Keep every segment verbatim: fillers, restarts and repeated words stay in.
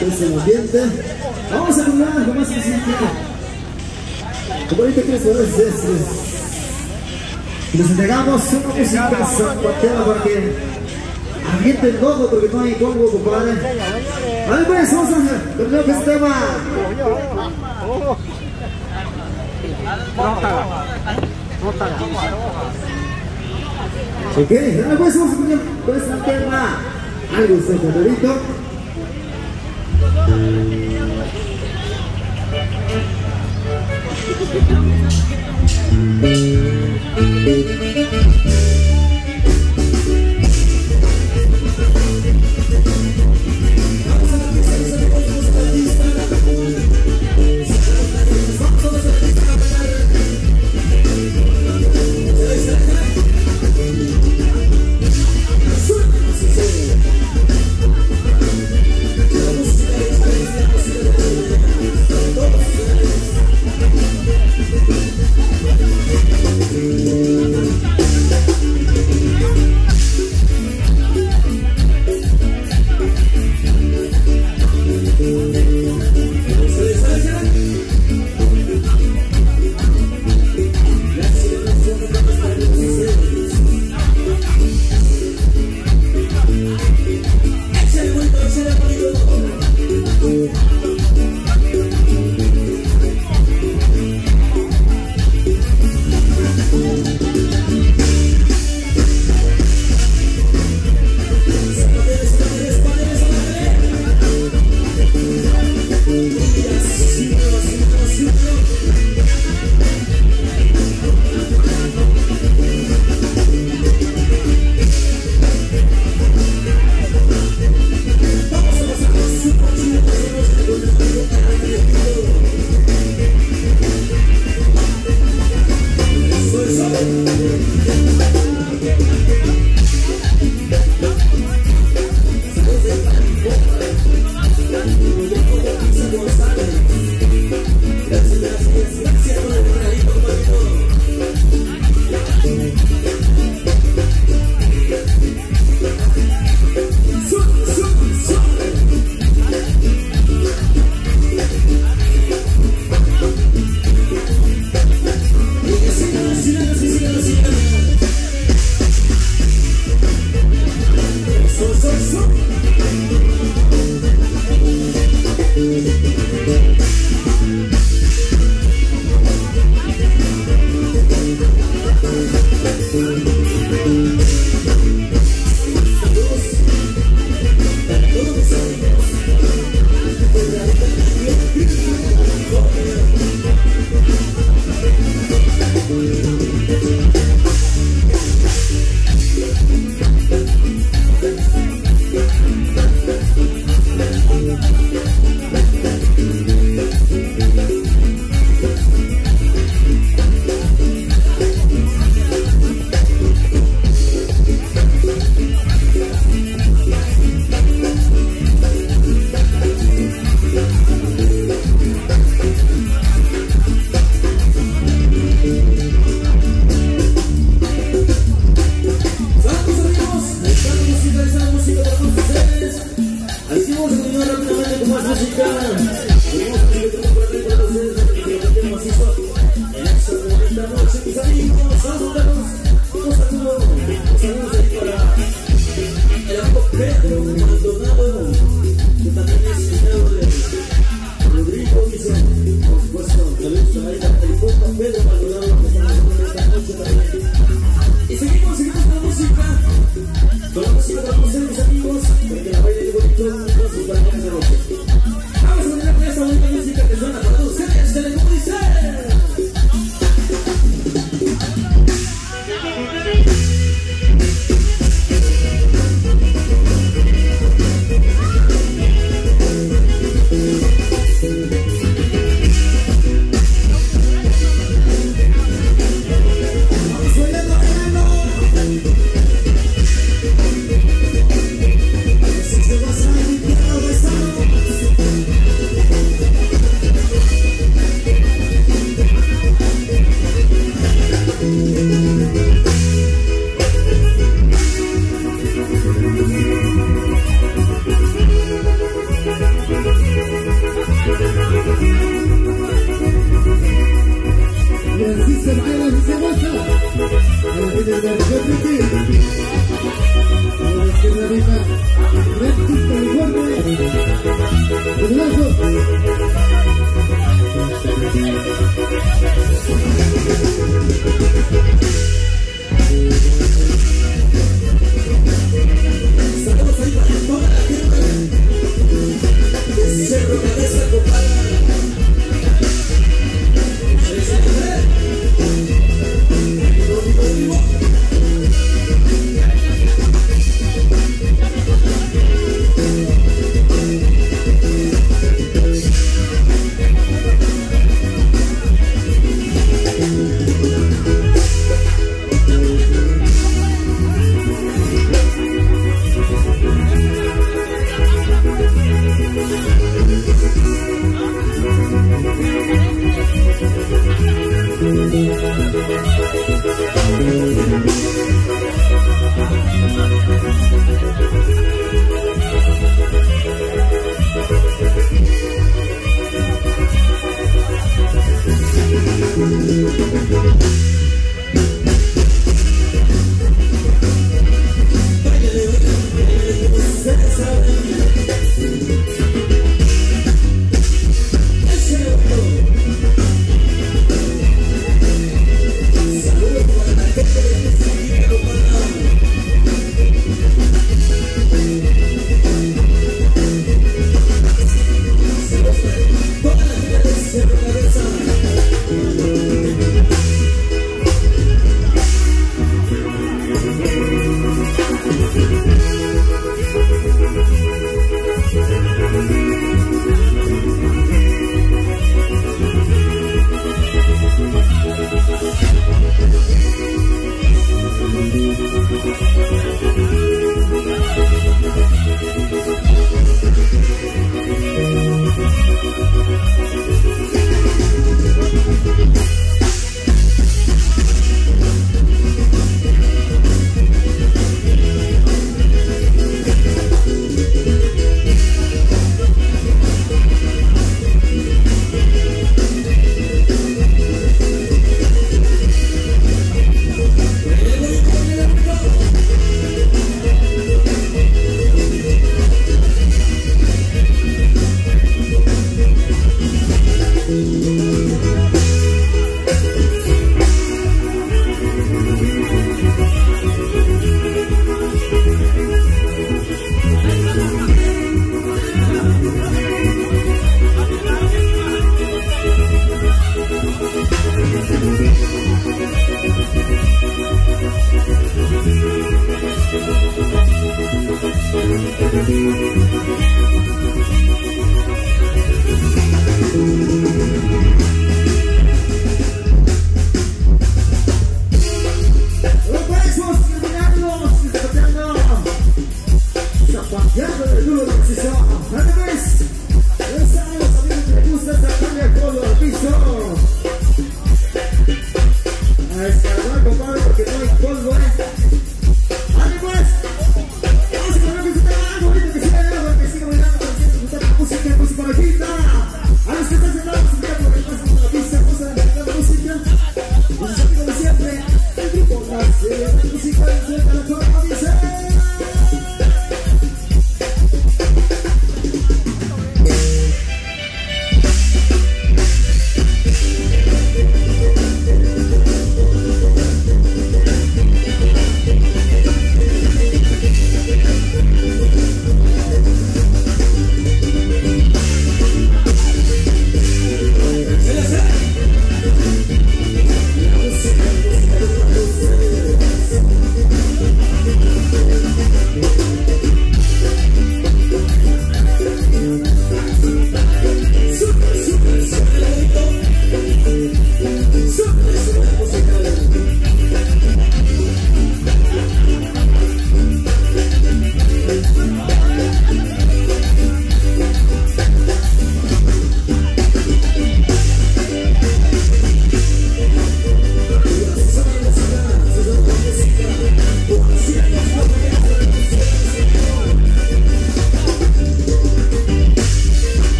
es el ambiente. Vamos a continuar con más música. Como ahorita que les les entregamos una música zapateada para que ambienten todo, porque no hay Congo, compadre. A ver, pues, vamos a terminar con este tema. Ok, ahora pues vamos a terminar con este tema. Algo está favorito.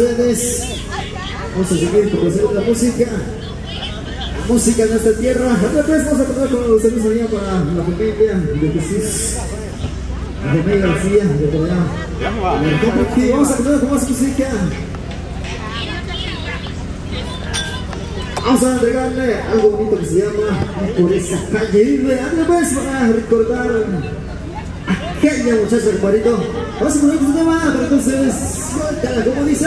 ustedes. Vamos a seguir con la música. Música en esta tierra. Otra vez vamos a contar con los servicios allá para la familia de Jesús. La familia García, de por allá. Vamos a contar con más música. Vamos a entregarle algo bonito que se llama Por esa calle vive. Otra vez para recordar aquella muchacha, compadrito. Vamos a poner este tema, pero entonces, suéltala, como dice.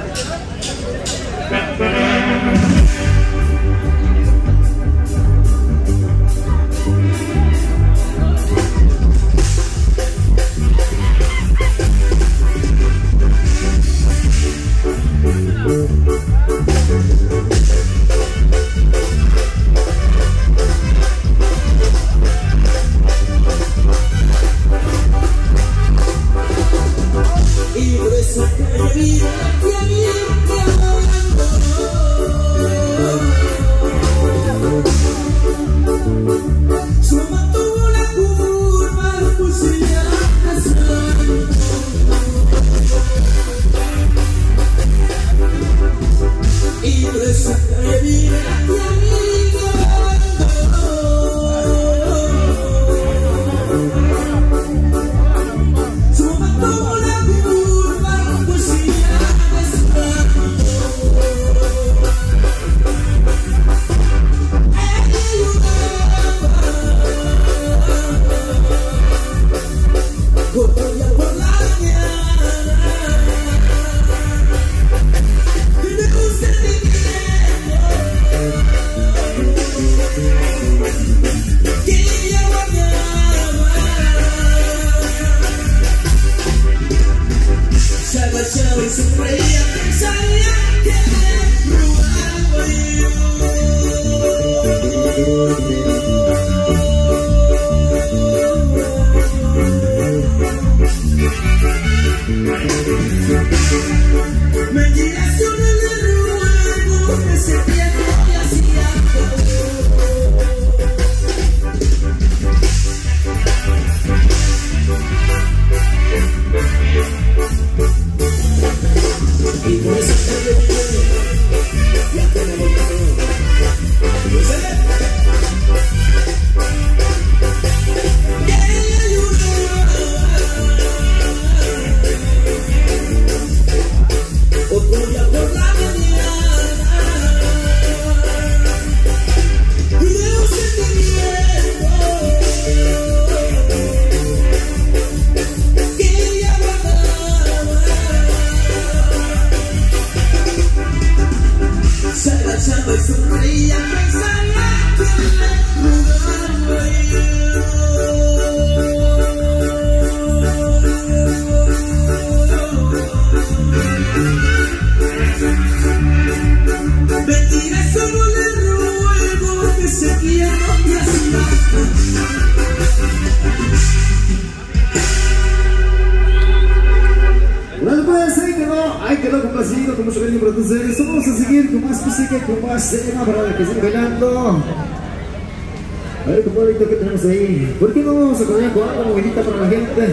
A ver, compadrito, ¿qué tenemos ahí? ¿Por qué no vamos a poner con algo movilita para la gente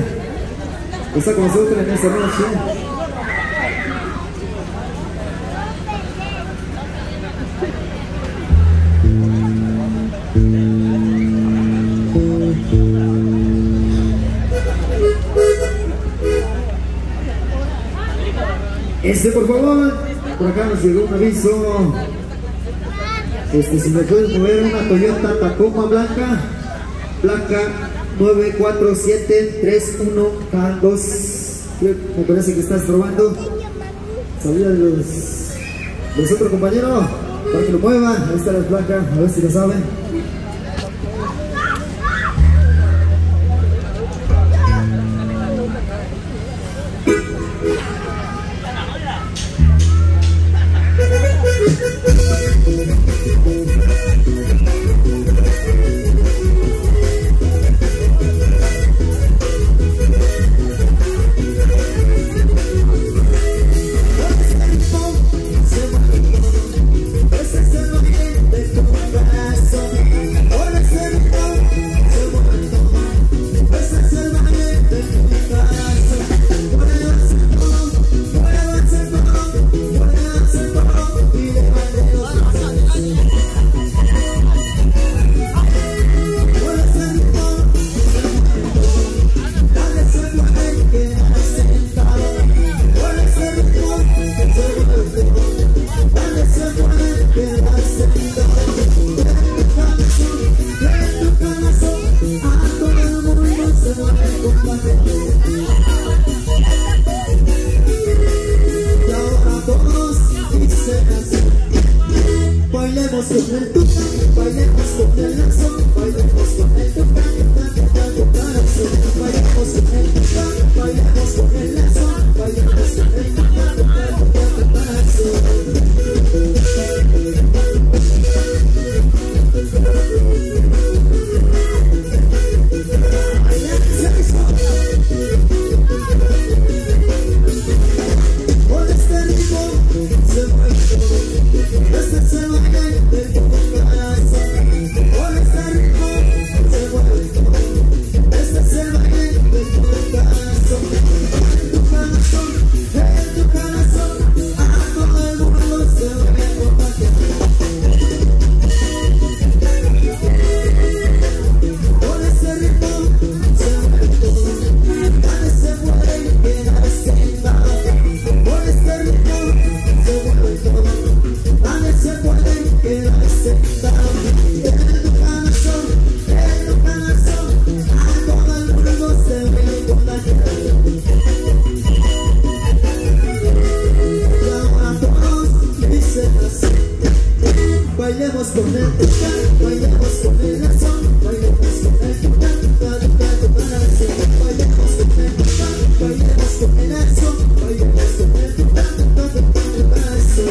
que está con nosotros en esta noche? Este, por favor, por acá nos llegó un aviso. Este, si me pueden mover una Toyota Tacoma blanca, placa nueve cuatro siete tres uno K dos. Me parece que estás probando. Salida de los, los otros compañeros, para que lo muevan. Ahí está la placa, a ver si lo saben. Ese es el oriente de tu corazón. bailemos con el tucán, bailemos con el lazo, bailemos con el tucán, tucán, tu corazón. Bailemos con el tucán, bailemos con el lazo, bailemos con el tucán, tucán, tu corazón. Con este ritmo se mueve todo, este se baila del corazón. Con este ritmo se mueve todo, este se baila del corazón. En tu corazón, en tu corazón, a todo el mundo se mueve contagiar. Con este ritmo se mueve todo, nadie se mueve y queda sentado. Con este ritmo se mueve todo, nadie se puede quedar sentado. En tu corazón, en tu corazón, a todo el mundo se ve contagiar. Y ahora todos dicen así: bailemos con el tucán, bailemos con el lazo, bailemos con el tucán, tucán, tucán, tu corazón. Bailemos con el tucán, bailemos con el lazo, bailemos con el tucán, tucán, tucán, tu corazón.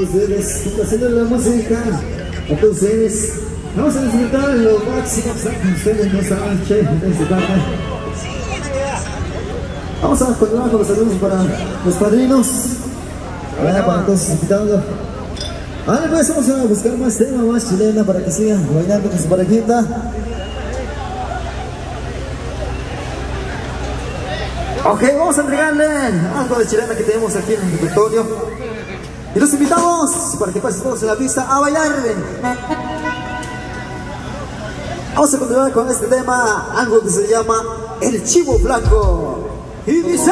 ustedes, complaciendo la música a todos ustedes. Vamos a disfrutar lo máximo que ustedes no saben, che, de esta tarde. Vamos a continuar con los saludos para los padrinos. Bueno, para todos los invitados. Ahora pues vamos a buscar más tema, más chilena para que sigan bailando con su parejita. Ok, vamos a entregarle algo de chilena que tenemos aquí en el repertorio. Y los invitamos para que pasen todos en la pista a bailar. Vamos a continuar con este tema, algo que se llama El Chivo Blanco. Y dice...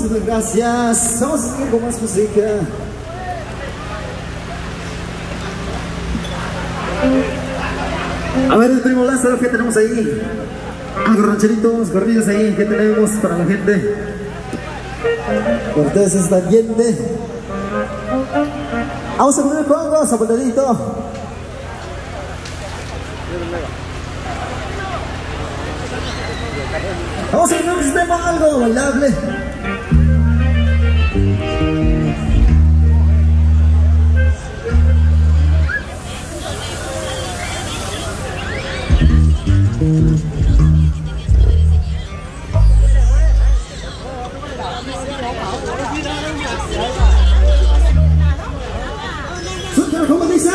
muchas gracias. Vamos a seguir con más música. A ver, el primo Lázaro, ¿qué tenemos ahí? Algo rancheritos, corridos ahí, ¿qué tenemos para la gente? Cortés está ambiente. Vamos a poner pongo, zapaterito. Vamos a poner un tema, algo bailable. ¿Cómo dice?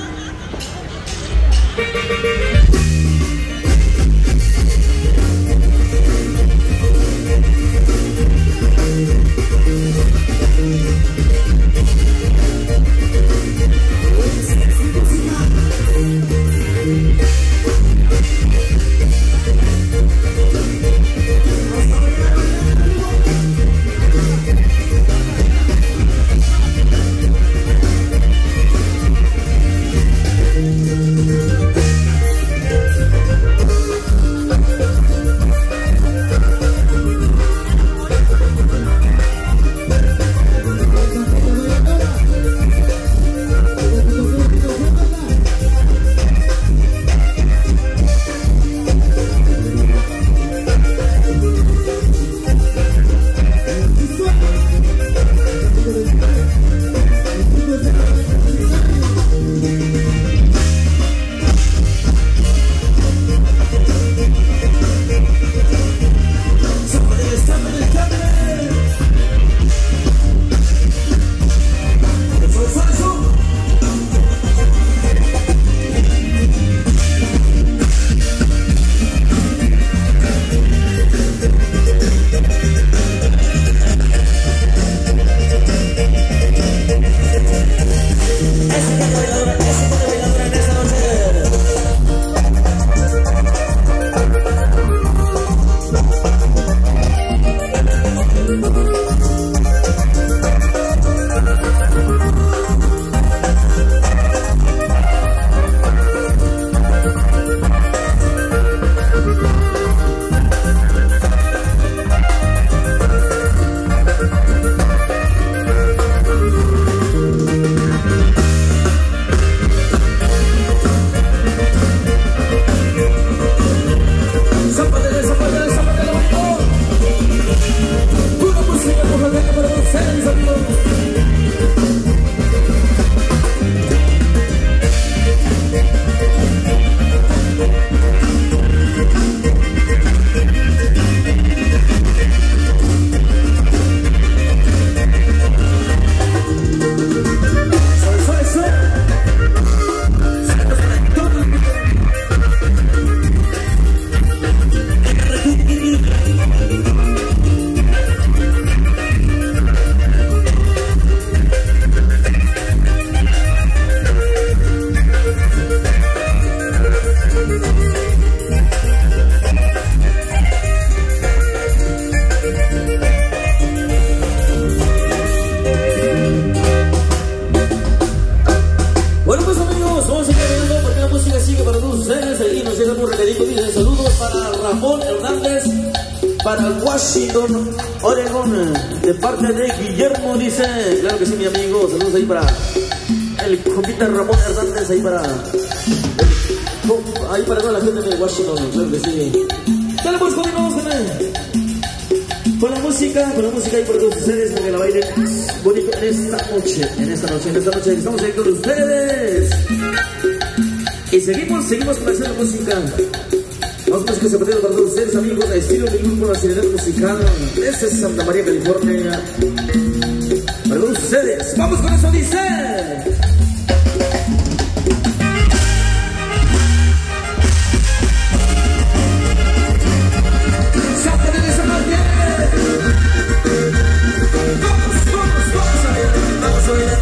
Para Washington, Oregón, de parte de Guillermo, dice, claro que sí, mi amigo, saludos ahí para el compita Ramón Hernández, ahí para, ahí para toda la gente de Washington, claro que sí. Dale pues, continuamos con, con la música, con la música ahí para todos ustedes, para que la bailen bonito en esta noche, en esta noche, en esta noche, estamos ahí con ustedes. Y seguimos, seguimos con la música. Vamos a que se pueden para todos ustedes, amigos, de estilo de grupo nacional musical desde Santa María, California. Para todos ustedes, vamos con eso, dice. ¡Sácate de esa magia! ¡Vamos, vamos, vamos a ver! ¡Vamos a ver!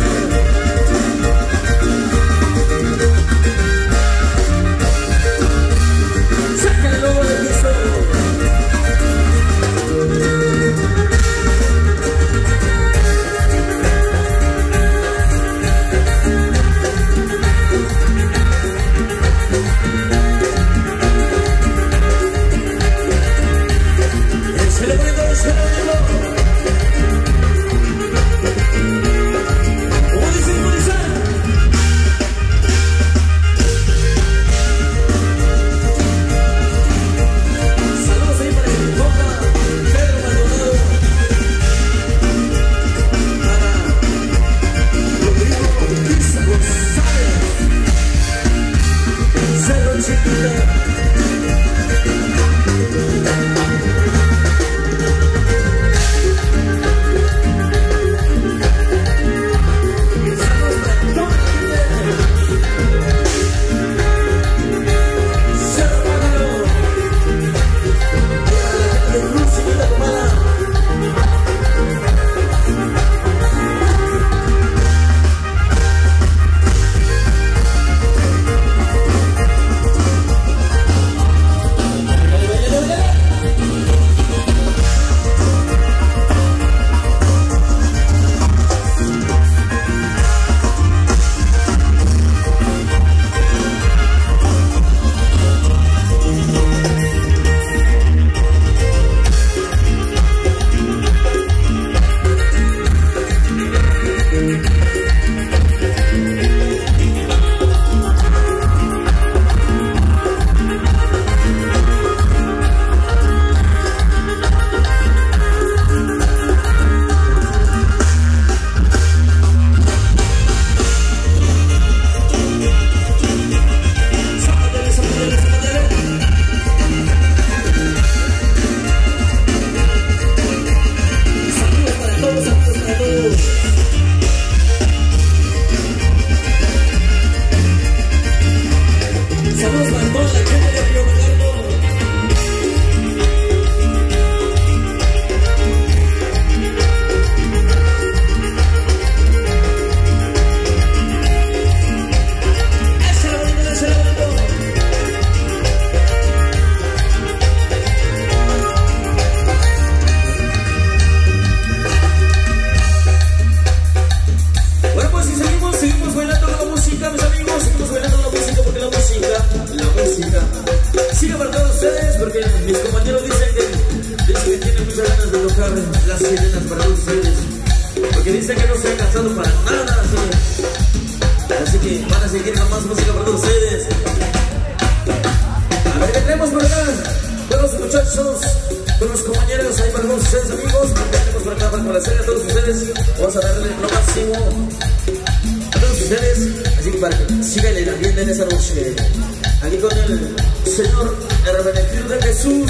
siga para todos ustedes, porque mis compañeros dicen que, dicen que tienen muchas ganas de tocar las sirenas para todos ustedes, porque dicen que no se han cansado para nada, así, así que van a seguir con más música para todos ustedes. A ver, ¿qué tenemos por acá? Con los muchachos, con los compañeros, ahí para todos ustedes, amigos. ¿Qué tenemos por acá para complacer a todos ustedes? Vamos a darle lo máximo a todos ustedes, así que para que sigan el ambiente en esa noche. Aquí con el Señor Hermenegildo de Jesús.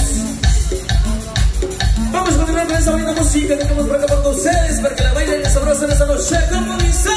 Vamos a continuar con esa bonita música que tenemos por acá para todos ustedes, para que la bailen y sabrosas en esa noche. ¿Cómo dice?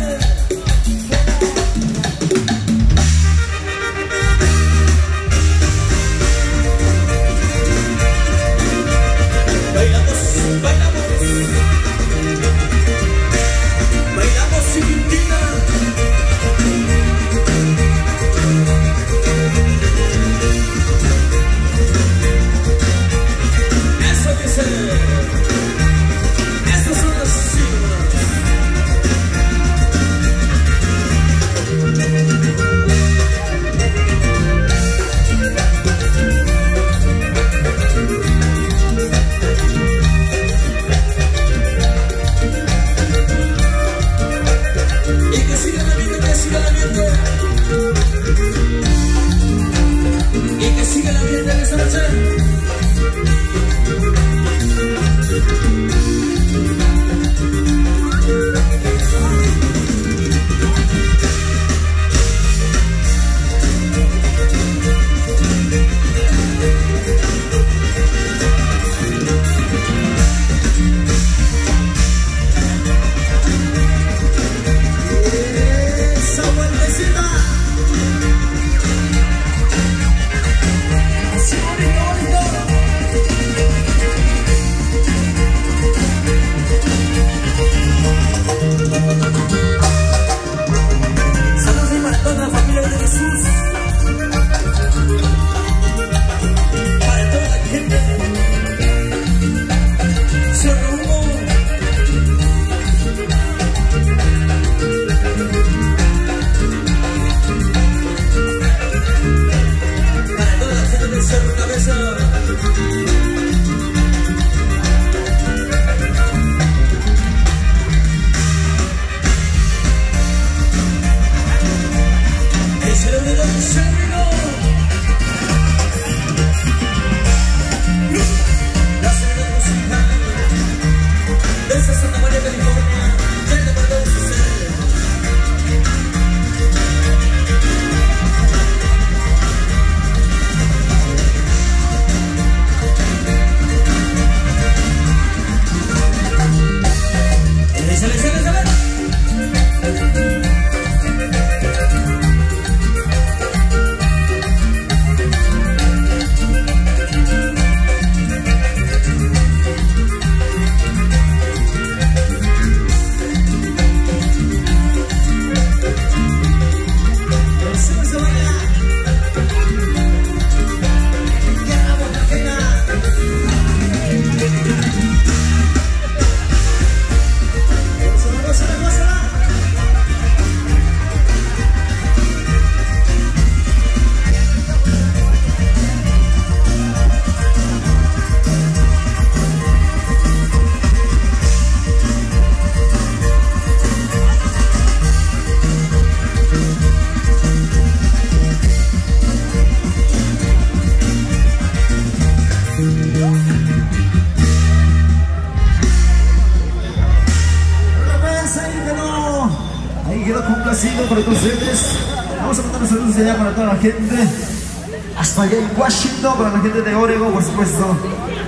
Para todos ustedes, vamos a mandar saludos allá para toda la gente, hasta allá en Washington, para la gente de Oregon, por supuesto,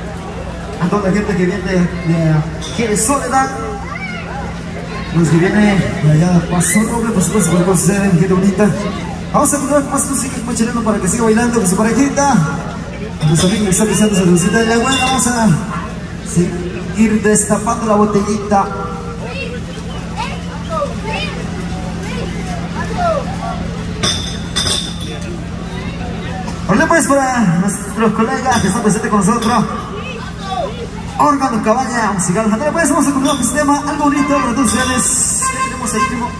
a toda la gente que viene de aquí de Soledad, los que viene de allá de Paso Roble, por supuesto, para todos ustedes, gente bonita. Vamos a continuar con más música, más chileno para que siga bailando con su parejita. Los amigos que están pisando saludcita de la buena, vamos a seguir destapando la botellita. Hola pues para nuestros colegas que están presentes con nosotros. Órgano Cabaña Musical. Ahora pues vamos a continuar con este tema, algo bonito para todos ustedes. Tenemos el primo.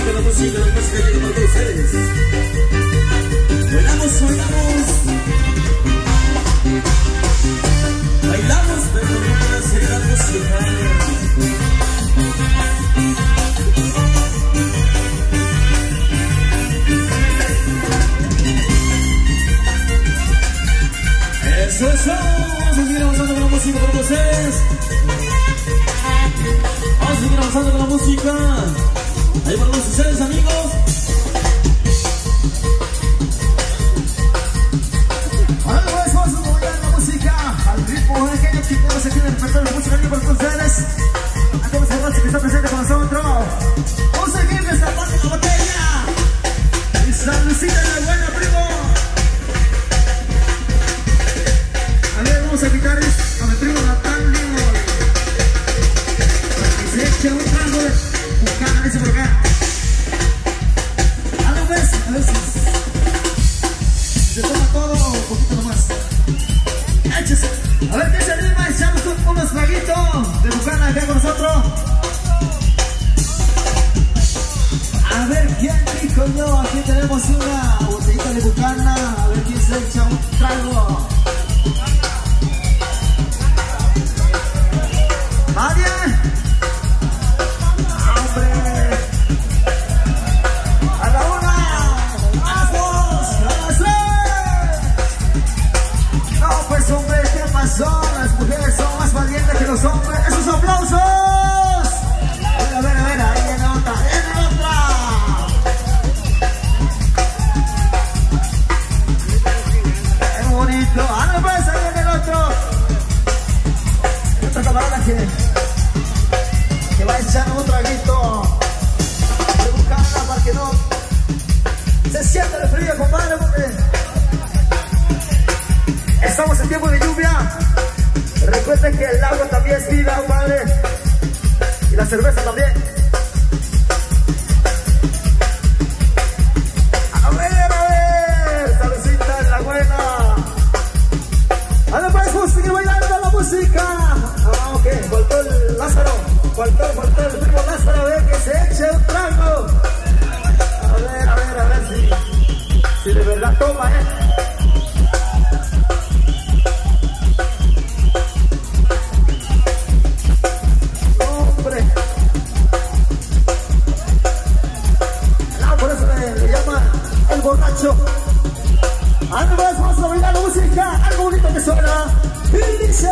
música, la música, la música llega para todos ustedes. Bailamos, bailamos. Bailamos, pero no para hacer la música. Eso, eso. Vamos a seguir avanzando con la música para todos ustedes. Vamos a seguir avanzando con la música. Ahí para todos ustedes, amigos. Ahora pues vamos a mover la música al ritmo pequeño que tenemos aquí en el repertorio de música para todos ustedes. A todos los hermanos que están presentes con nosotros. Vamos a seguir destapando la botella. Y saludcita de la buena, primo. A ver, vamos a quitar con el primo Natán Limo. Se echa un trago de bucana, dice por acá. A ver, pues, a ver si se toma todo un poquito nomás. Échese. A ver qué se anima, echamos unos traguitos de bucana acá con nosotros. A ver quién dijo yo, aquí tenemos una botellita de bucana. A ver quién se echa un trago. ¿Nadie? ¡Hombre! ¡A la una! ¡A las dos! ¡A las tres! No, pues hombre, ¿qué pasó? Las mujeres son más valientes que los hombres. ¡Esos aplausos! A ver, a ver, a ver, ahí viene otra, ahí viene otra. ¡Qué bonito! ¡Ah, no, pues ahí viene el otro! Otra camarada que... que va a echar un traguito de bucana para que no se sienta el frío, compadre, porque estamos en tiempo de lluvia. Recuerden que el agua también es vida, compadre, y la cerveza también. A ver, a ver, saludcita en la buena. Ahora pues vamos a seguir bailando la música. Ah, ok, faltó el Lázaro. Faltó, faltó el primo Lázaro, a ver que se eche un trago. A ver, a ver, a ver si, si de verdad toma, eh. No, hombre. No, por eso le, le llaman el borracho. Algo más, vamos a bailar la música, algo bonito que suena. Y dice...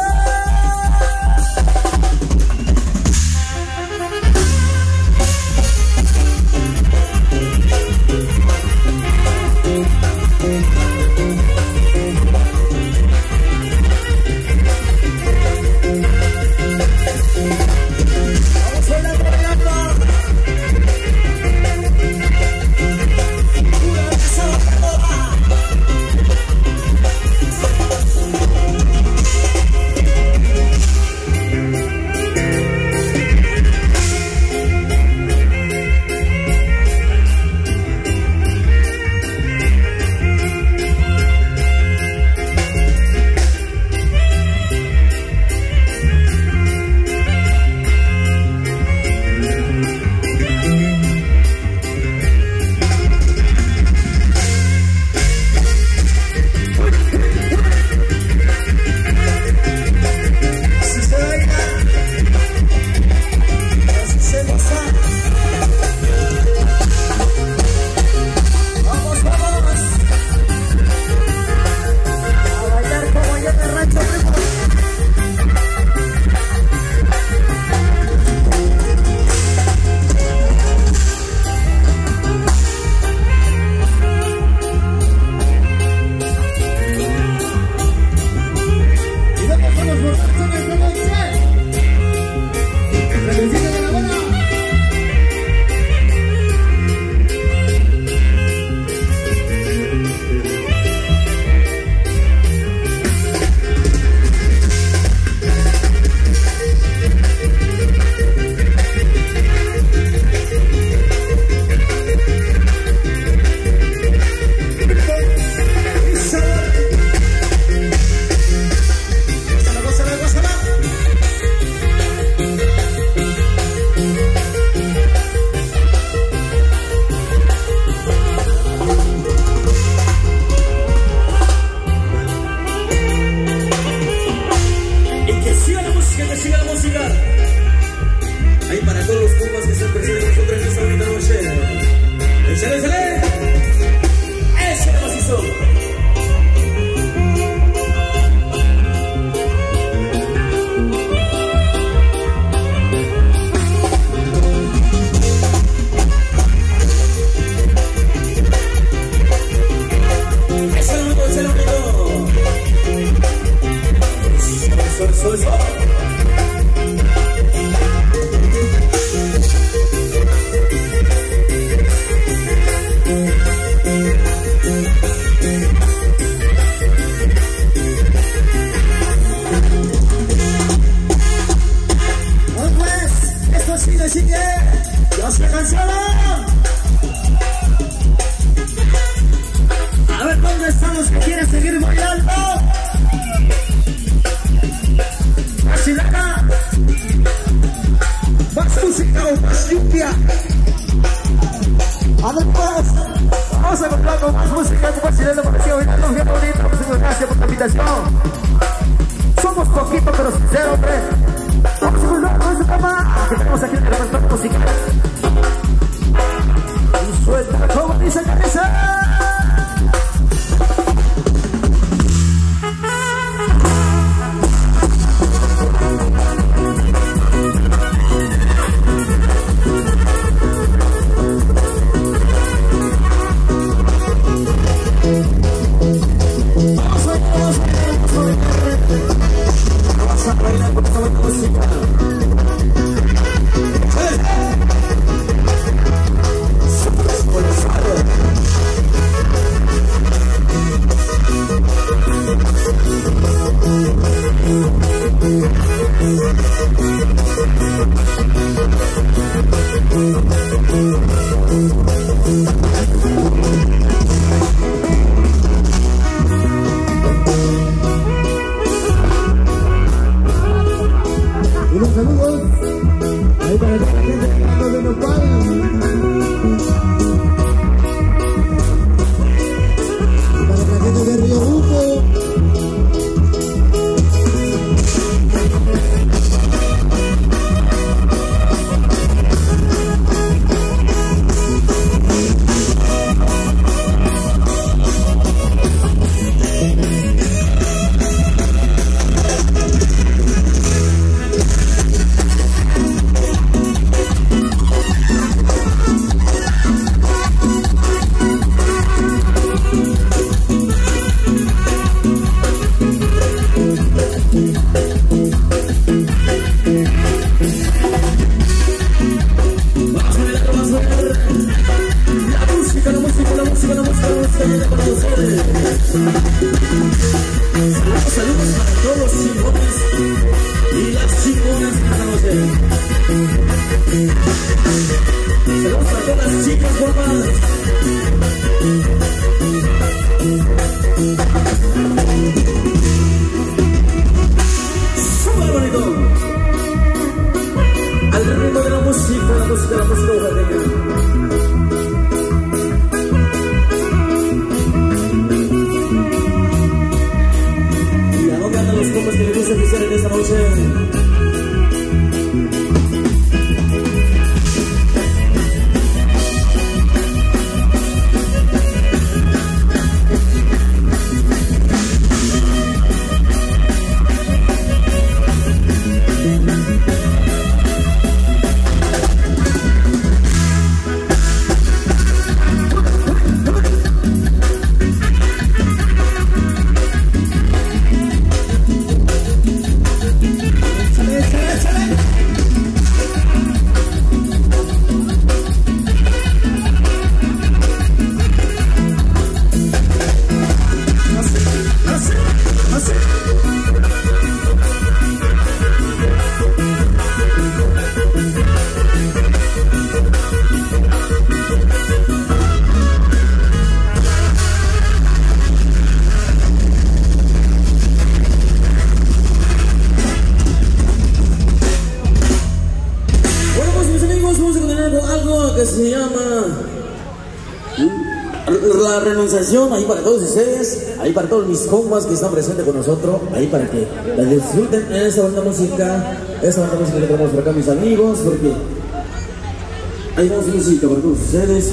Además, vamos a contar con más música, como si le pareció hoy, no, qué bonito, muchas gracias por la invitación. Somos poquito pero sincero, hombre. Vamos a contar con su cama, que tenemos aquí en el repertorio musical. Y suelta, como dice Carissa. La renunciación, ahí para todos ustedes, ahí para todos mis compas que están presentes con nosotros, ahí para que la disfruten en esta banda música, esta banda música que tenemos por acá, mis amigos, porque hay más música para todos ustedes.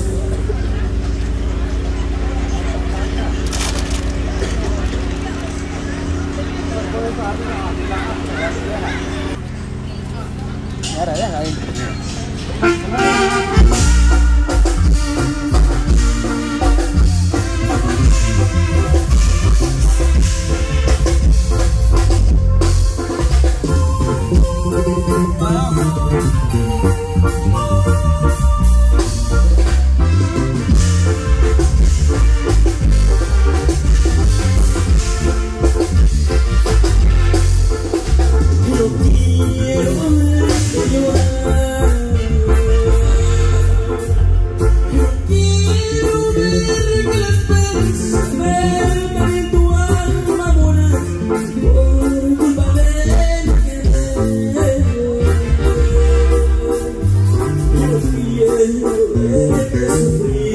Sufrir.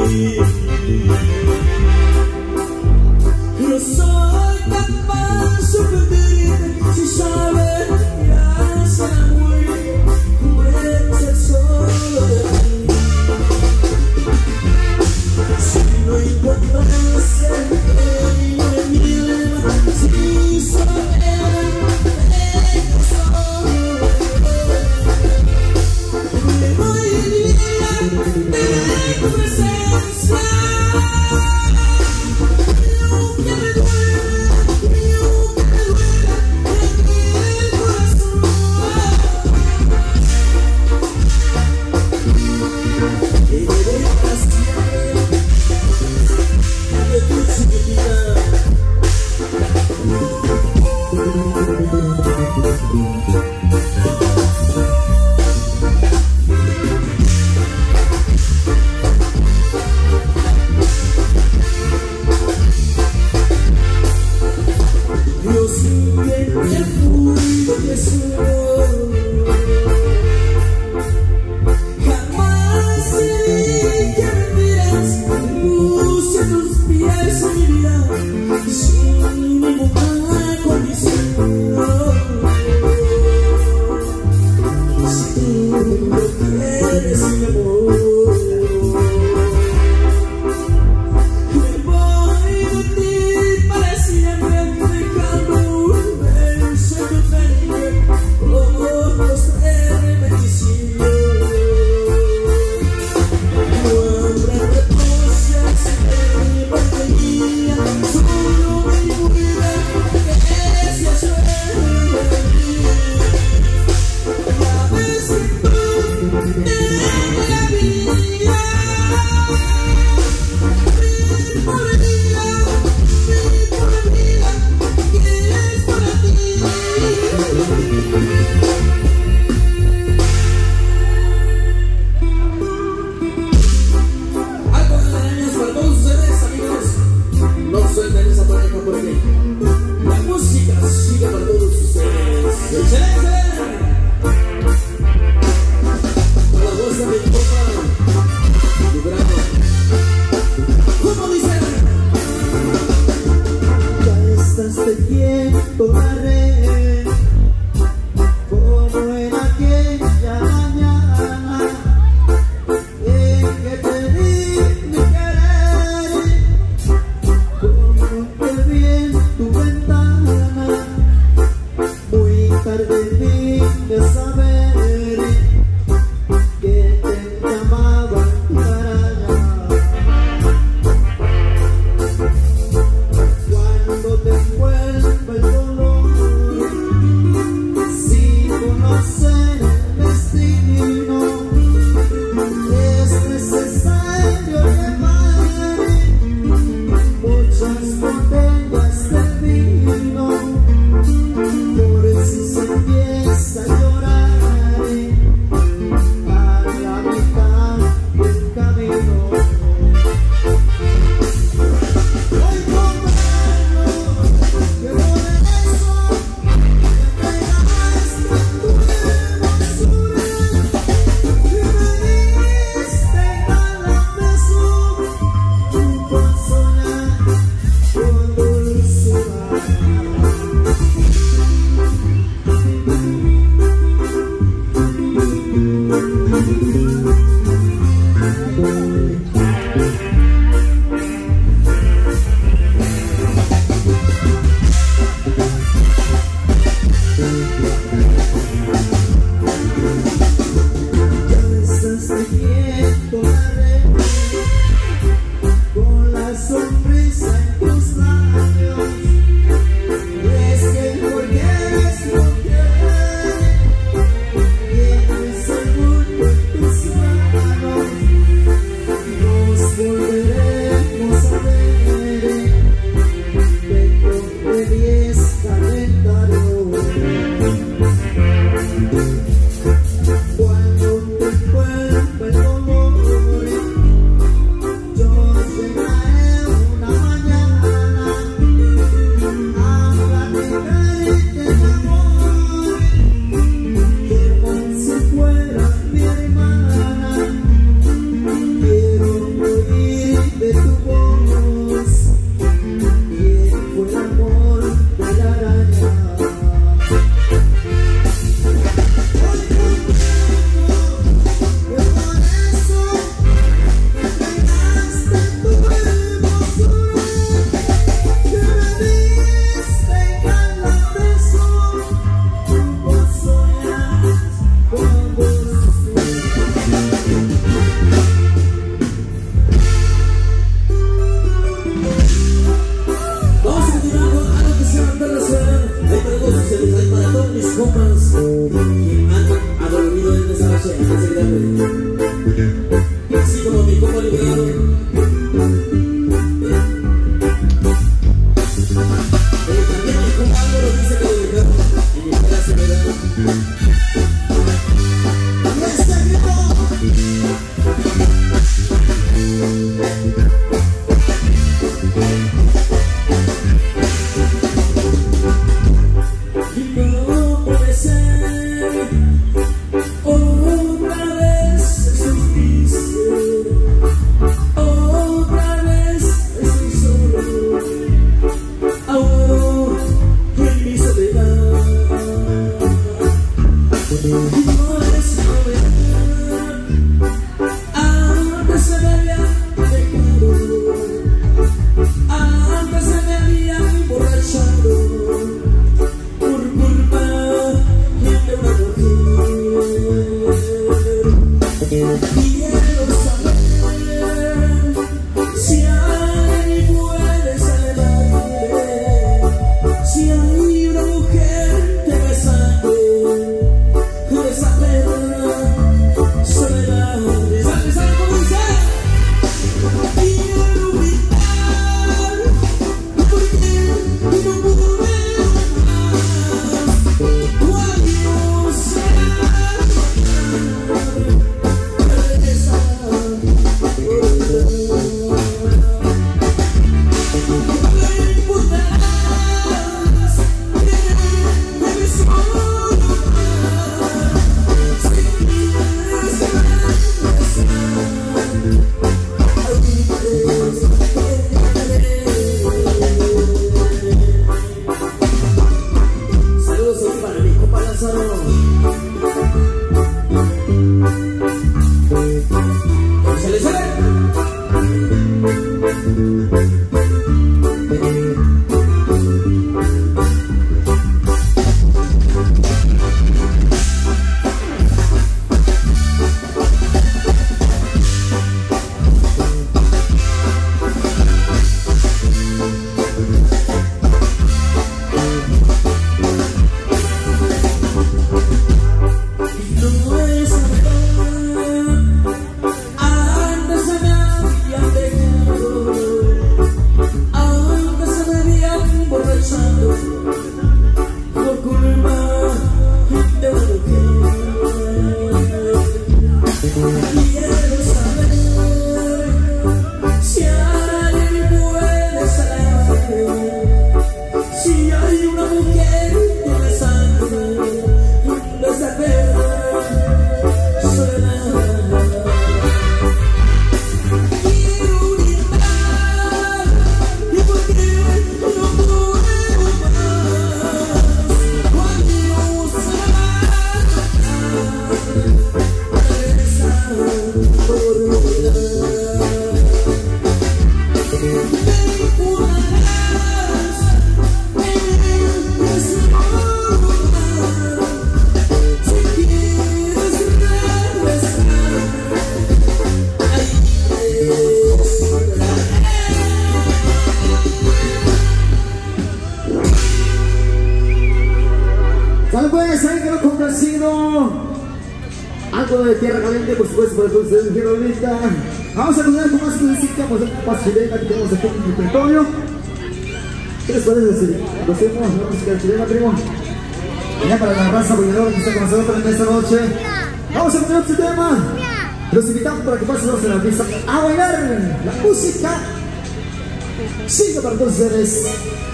Algo de tierra caliente, por supuesto, para todos ustedes de ahorita. Vamos a continuar con más música, más chilena que tenemos aquí en el territorio. ¿Qué les parece si lo hacemos? La música chilena, primo. Ya para la raza bailadora que está con nosotros en esta noche. Vamos a continuar este tema. Los invitamos para que pasen en la pista a bailar la música. Sigue para todos ustedes.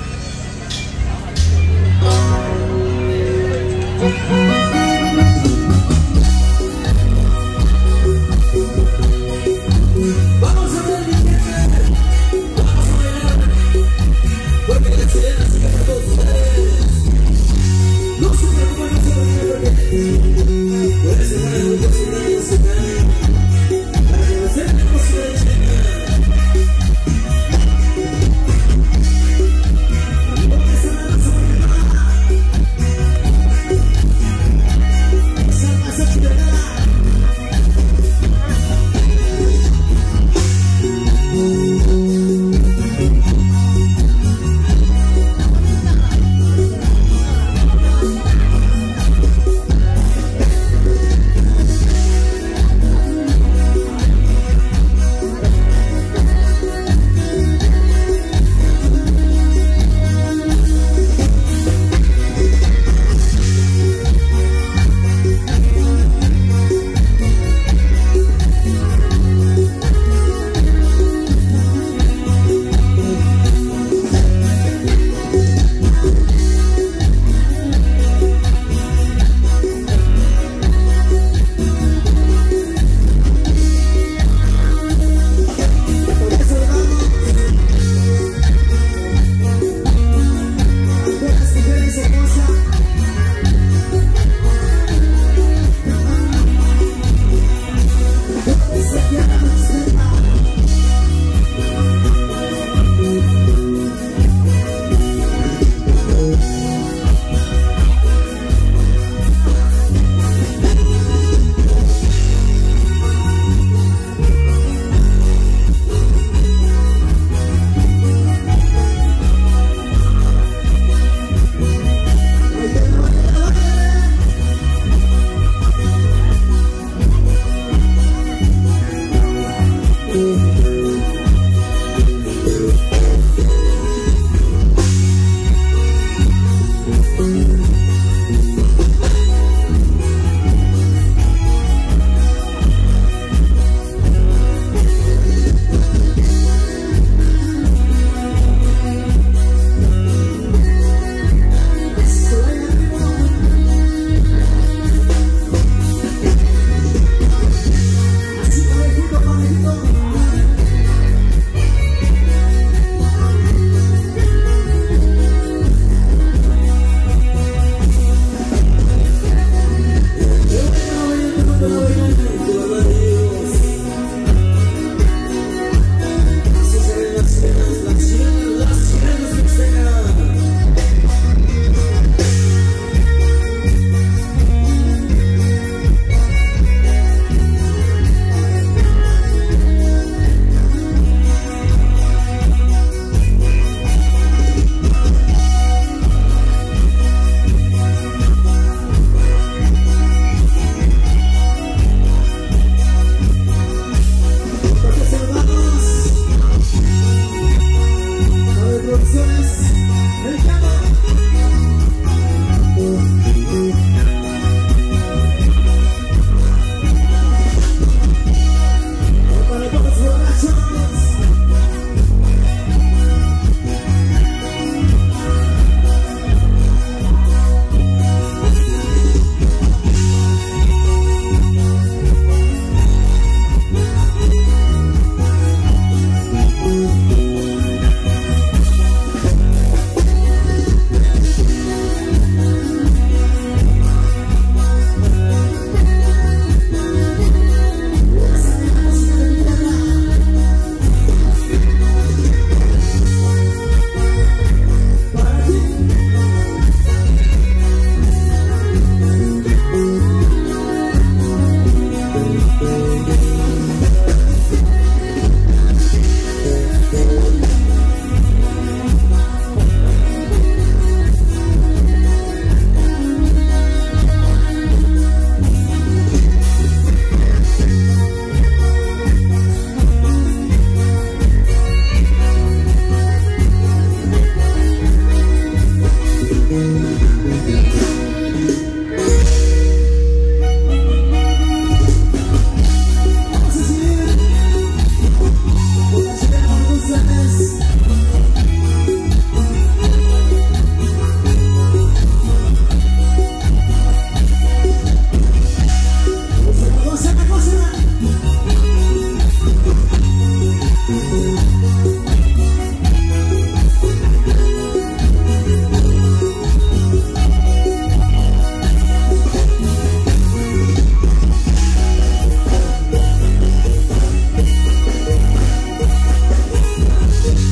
Vamos a ver mi gente, vamos a bailar, porque la chilena sigue para todos ustedes. No se preocupen, no se preocupen, puede ser para el mundo, si nadie se cae, para que no se me cocine chilena. ¿Dónde está la raza bailar?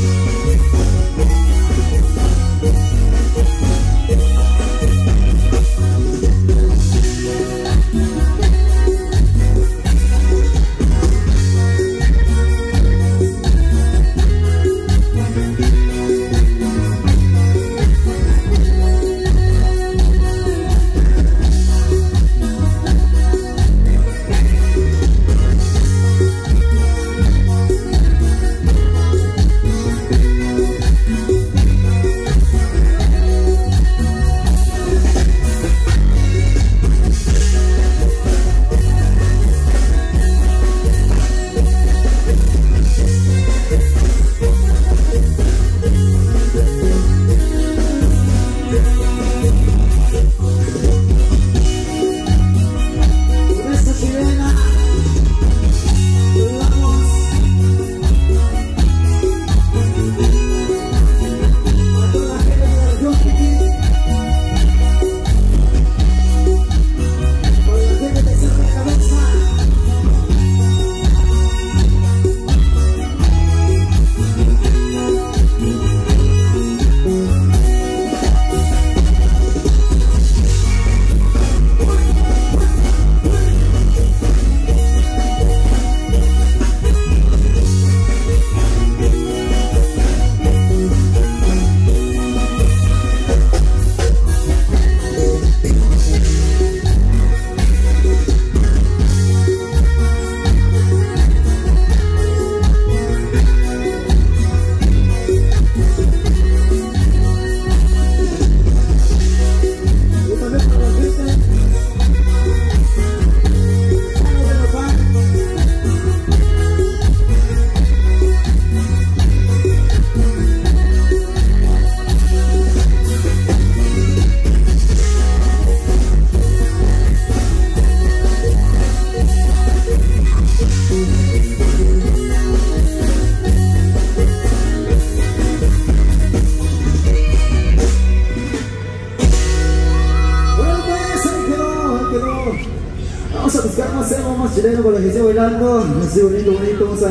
chileno para que esté bailando, así bonito, bonito, vamos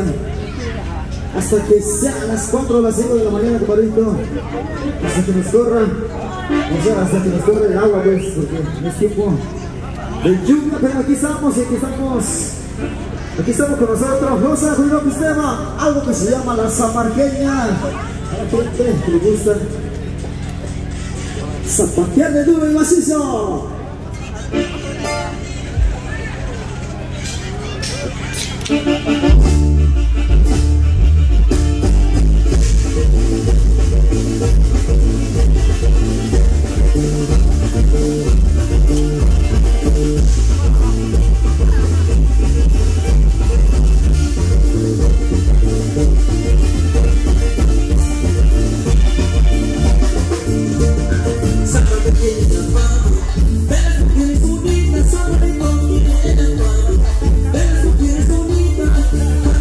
a, hasta que sean las cuatro o las cinco de la mañana, compadrito, hasta que nos corra, o sea, hasta que nos corra el agua, pues, porque es tiempo de lluvia, pero aquí estamos, y aquí estamos, aquí estamos con nosotros. Vamos a jugar un tema, algo que se llama la zamarqueña, a la gente que le gusta zapatear de duro y macizo. Bonita,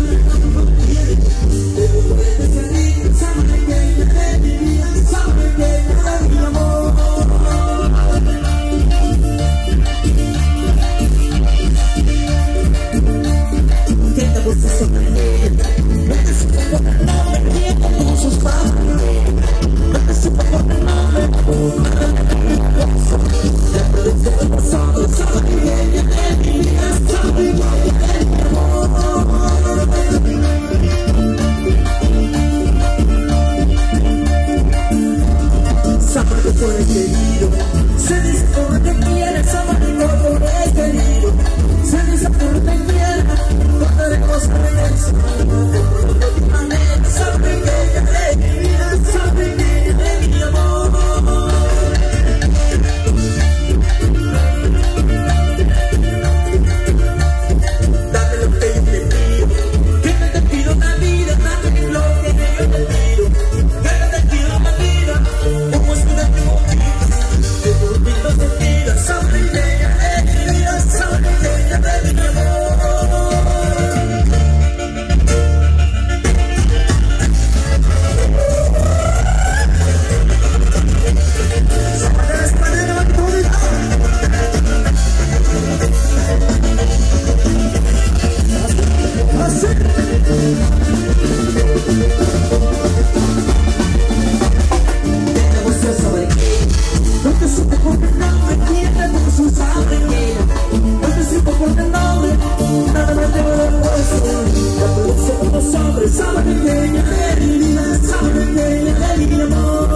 Samarqueña de mi vida, samarqueña de mi amor.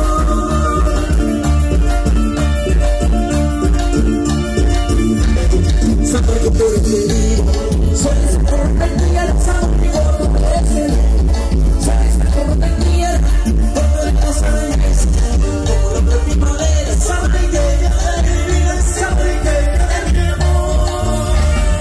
Samarqueña de mi vida, soy samarqueña de Samarqueña de soy samarqueña por los años, como la primavera, samarqueña de mi vida, samarqueña de mi amor.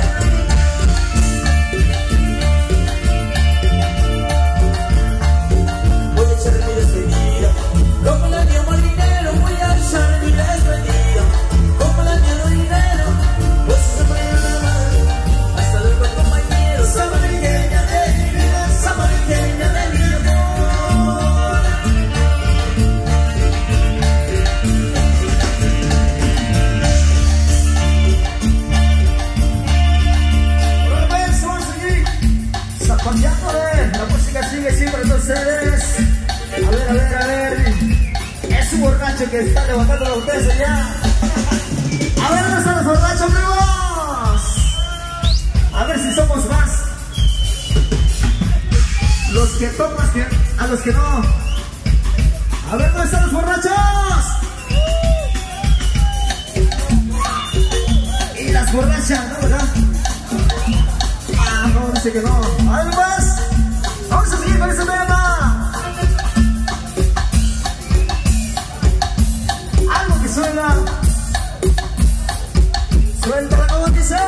Voy a echar mi despedida, como la niña marinero, voy a echar mi despedida, como la niña marinero, pues se me llama, hasta luego compañero, samarqueña de mi vida, samarqueña de mi amor. Por vez vamos a seguir zapateándole, la música sigue siempre para ustedes. A ver, a ver, a ver, es un borracho que está levantando la botella ya. A ver, ¿dónde están los borrachos, amigos? A ver si somos más los que toman que a los que no. A ver, ¿dónde están los borrachos? Y las borrachas, ¿no, verdad? Ah, no, dice que no. ¿Algo más? Vamos a seguir con ese tema. Algo que suena. Suelta la como dice.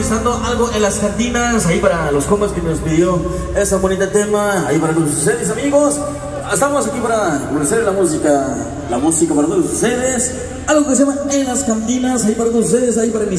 realizando algo en las cantinas, ahí para los compas que nos pidió esa bonita tema, ahí para todos ustedes, amigos. Estamos aquí para ofrecer la música, la música para todos ustedes, algo que se llama en las cantinas, ahí para todos ustedes, ahí para mis...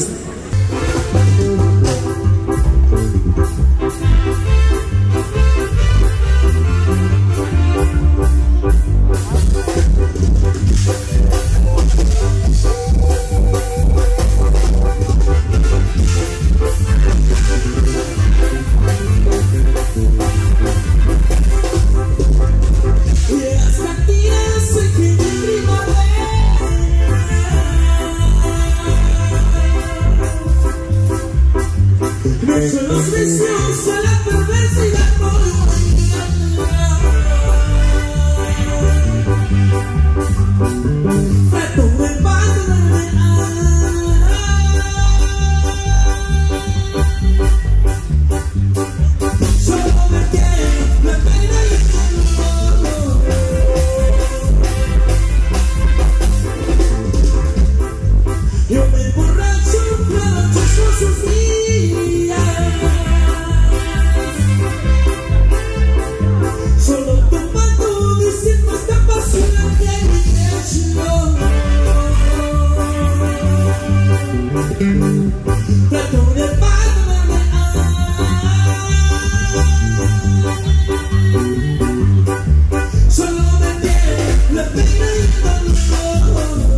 Los vicios a la perversidad por trato de paz. Solo me tiene la pena y el dolor. Yo me borracho cada noche con sus días. Solo tomando diciendo esta pasión que me hecho. Trato de pararme. Solo me tiene la pena y el dolor.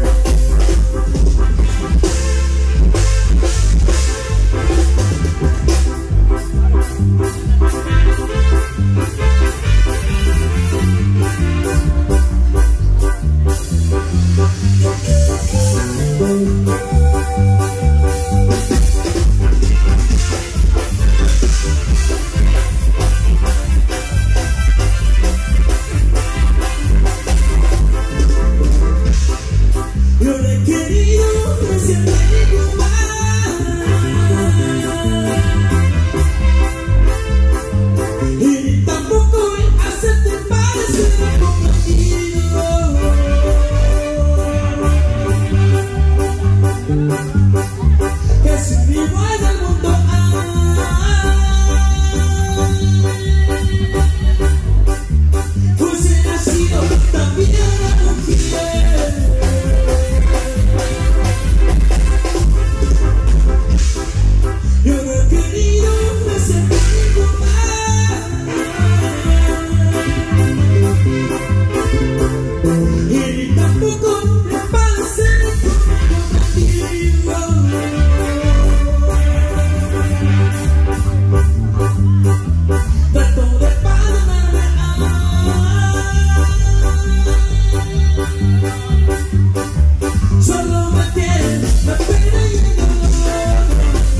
Yo le he querido siempre igual y tampoco hacerte parecer conmigo, que si vivo en el mundo pues he nacido también una mujer. Yo no he querido ser conmigo y tampoco me parece contigo. Trato de pararme, solo me tiene la pena y el dolor.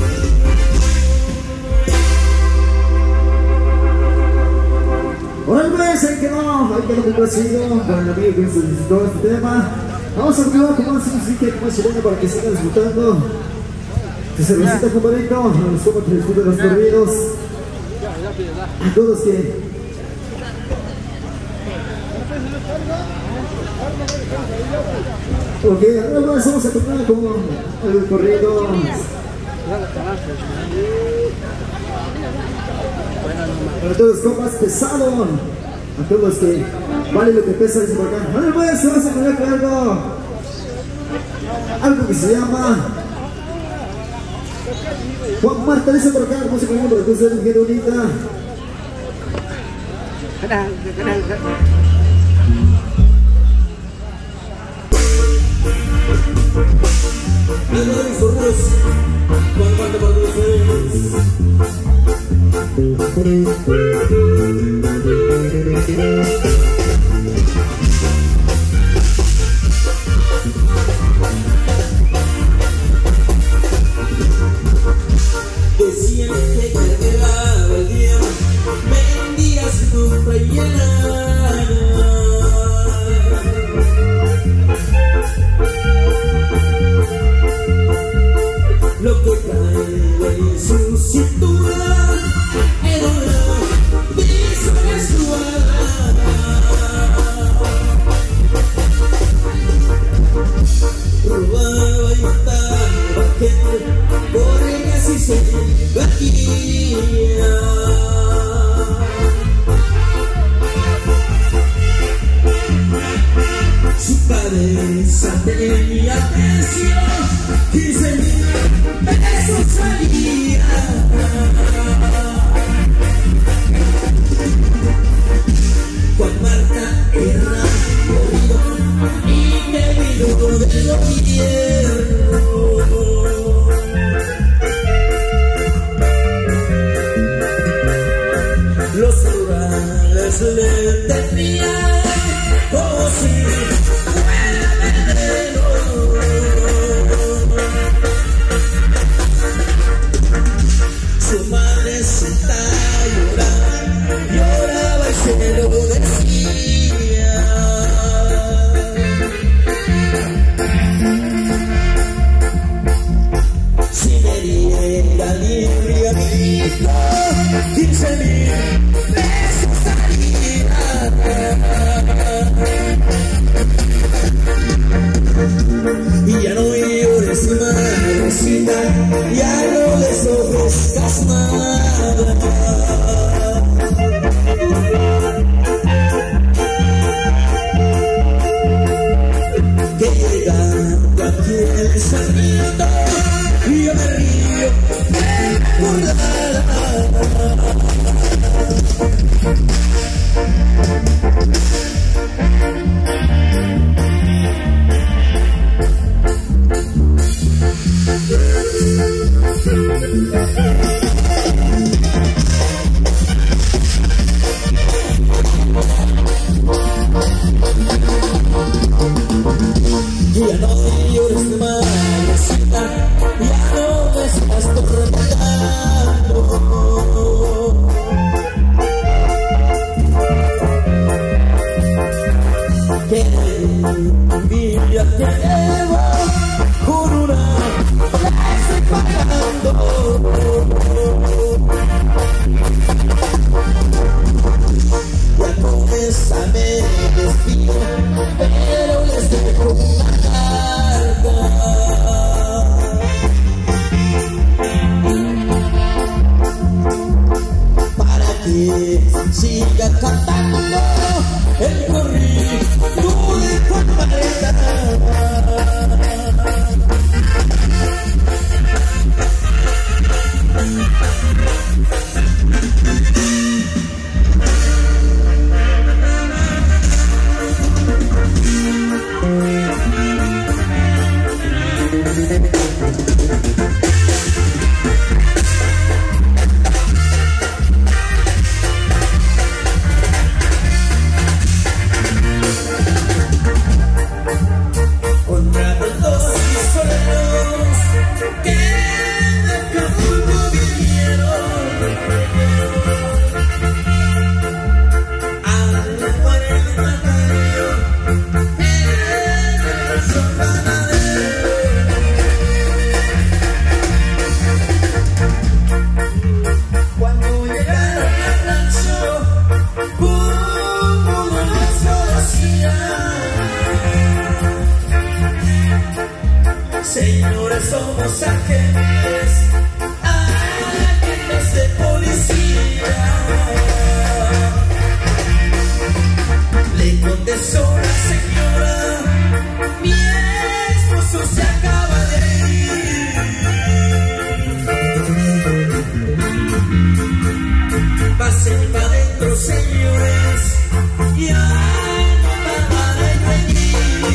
Bueno, pues ahí quedó, ahí quedó complacido con el amigo que solicitó este tema. Vamos a continuar con más música, con más chilena para que sigan disfrutando. Su cervecita favorito, a los compas que disfruten los corridos. A todos que... Ok, ahora pues vamos a continuar con el corrido. Para todos los compas pesados, a todos los que vale lo que pesa, dice por acá. Ahora pues vamos a poner con algo, algo que se llama Juan Marta, dice por acá, música para que ustedes bien bonita. Algo de mis corridos, Juan Marta para todos ustedes. Decían que cargaba el día, vendías tu rellena. Lo que trae en su cintura era una pieza menstrual. Robaba y mataba gente por ella. se vacía. Su cabeza tenía precio, quince mil pesos salía. Juan Marta era movido y me vino del gobierno. Los rurales le temían como si fuera veneno. Su madre sentada lloraba, lloraba y se lo decía. Si me diera libre a mi hijo, quince mil pesos salía. Y ya no llores, madrecita, ya no les ofrezcas nada. Que llegando aquí el sarmiento, y yo me río de recordar. Ya no llores, madrecita, ya no me estás tormentando. Que envidia te llevo, con una la estoy pagando. Ya con esa me despido, pero les dejo una carta. Para que siga cantando el corrido de Juan Marta. Señores, somos agentes, agentes de policía. Le contestó la señora, mi esposo se acaba de ir. Pasen para adentro, señores, ya no tarda de venir.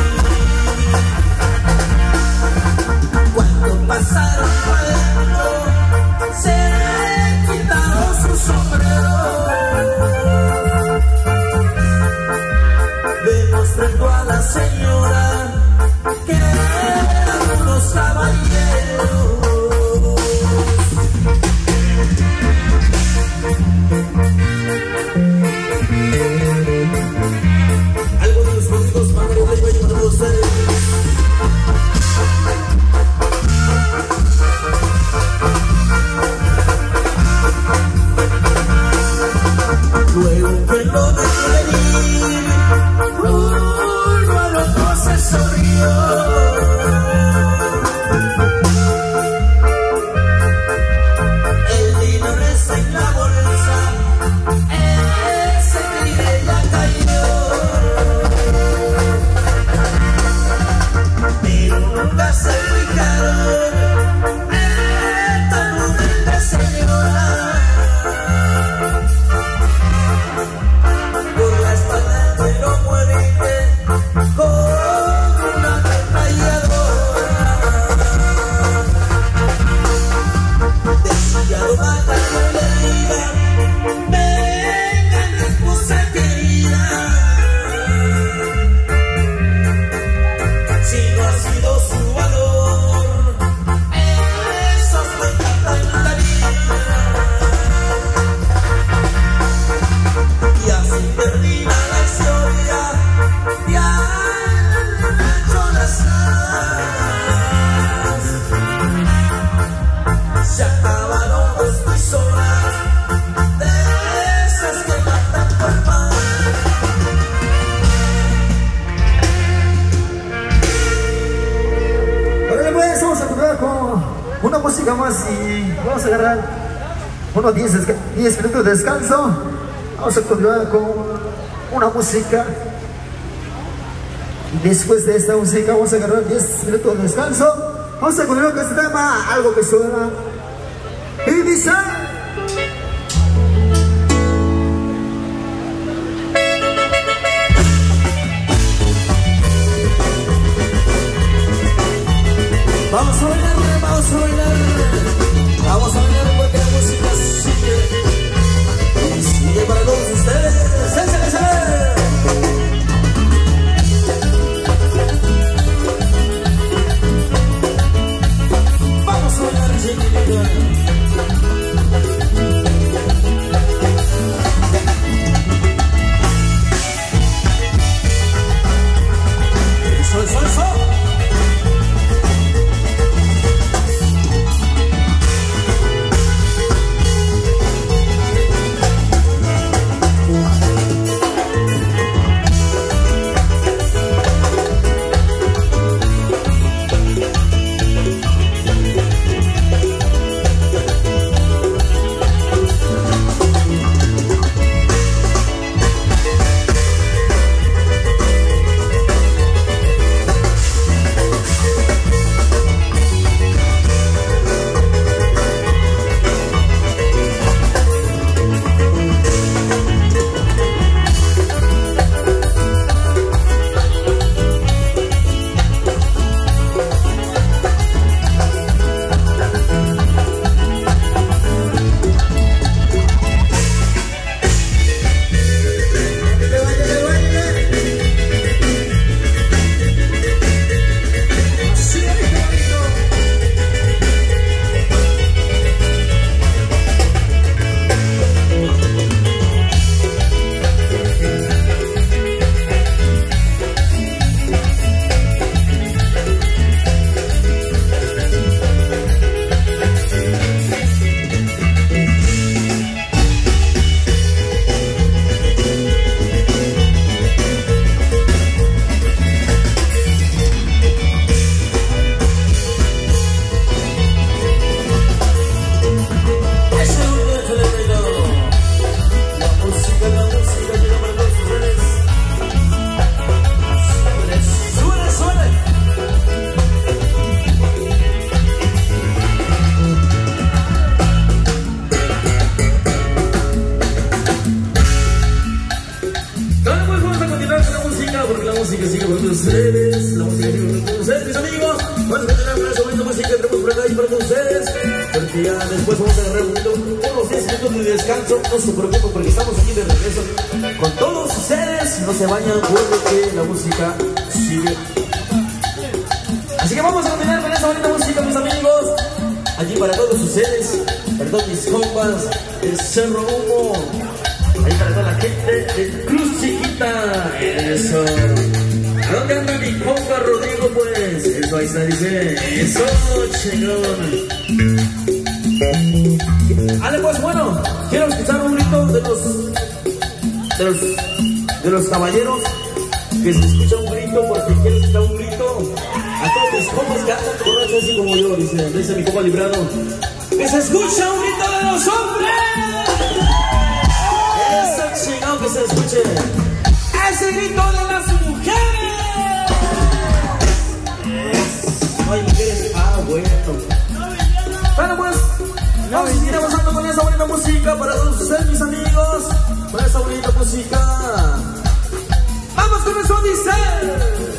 Pasaron adentro, se quitaron su sombrero, demostrando a la señora que eran unos caballeros. Una música más y vamos a agarrar unos diez minutos de descanso. Vamos a continuar con una música. Después de esta música vamos a agarrar diez minutos de descanso. Vamos a continuar con este tema, algo que suena y dice... Vamos a bailar, vamos a bailar, vamos a bailar porque la música sigue, y sigue para todos ustedes. ¡Échale, échale! Vamos a bailar, chiquitita. Eso, eso, eso. Cerro Humo, ahí para toda la gente de Cruz Chiquita. Eso. ¿A dónde anda mi compa Rodrigo? Pues eso, ahí está, dice. Eso, chingón. Ale, pues bueno, quiero escuchar un grito de los de los de los caballeros. Que se escucha un grito, porque quiero escuchar un grito a todos mis compas que andan borrachos así como yo, dice, dice mi compa Librado. Que se escucha un grito de los hombres. Ese chingado que se escuche. Ese grito de las mujeres. No hay mujeres. Ah, bueno. Bueno, pues vamos a seguir avanzando con esa bonita música para todos ustedes, mis amigos. Con esa bonita música. Vamos con eso, dice.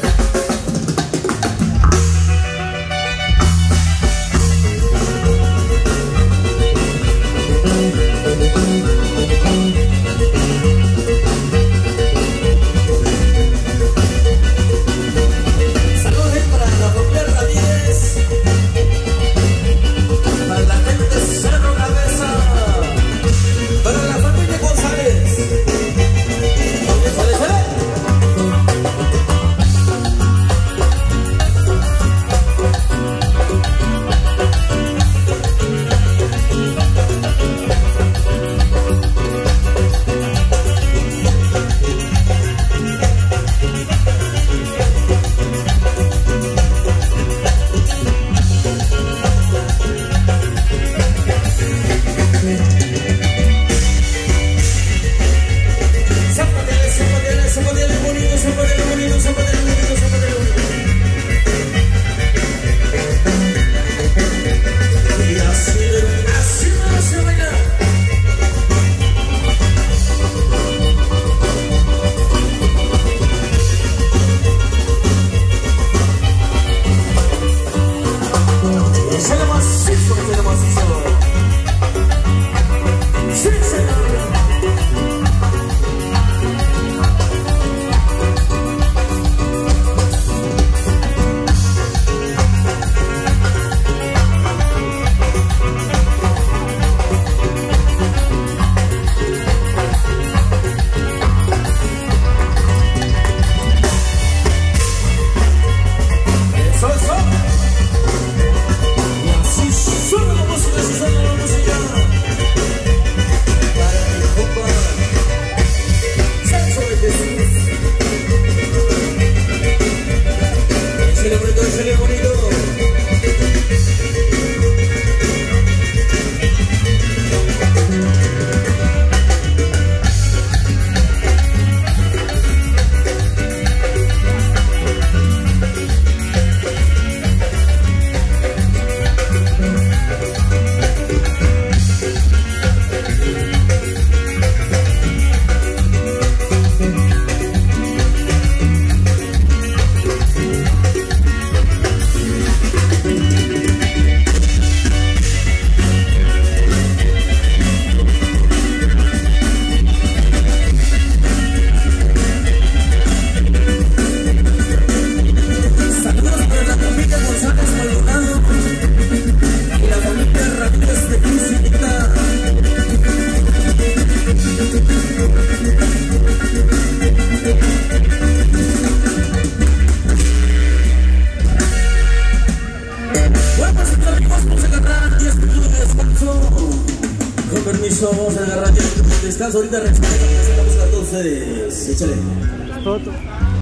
permiso, con permiso, vamos a agarrar ya el descanso. Ahorita regresamos a todos ustedes. Échale.